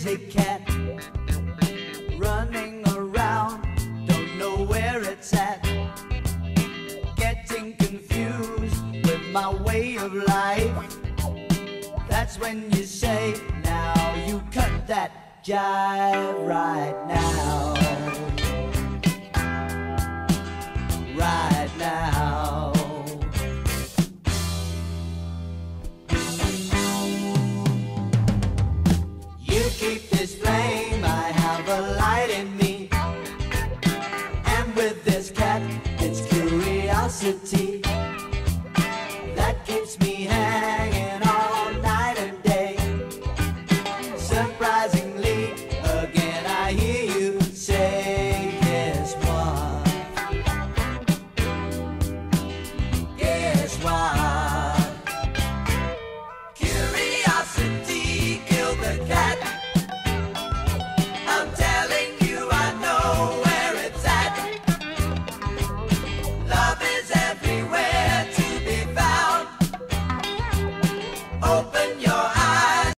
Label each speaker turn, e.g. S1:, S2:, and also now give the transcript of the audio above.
S1: crazy cat running around, don't know where it's at, getting confused with my way of life. That's when you say, now you cut that jive right now. Right now. You keep this flame, I have a light in me, and with this cat, it's curiosity that keeps me hanging all night and day. Surprising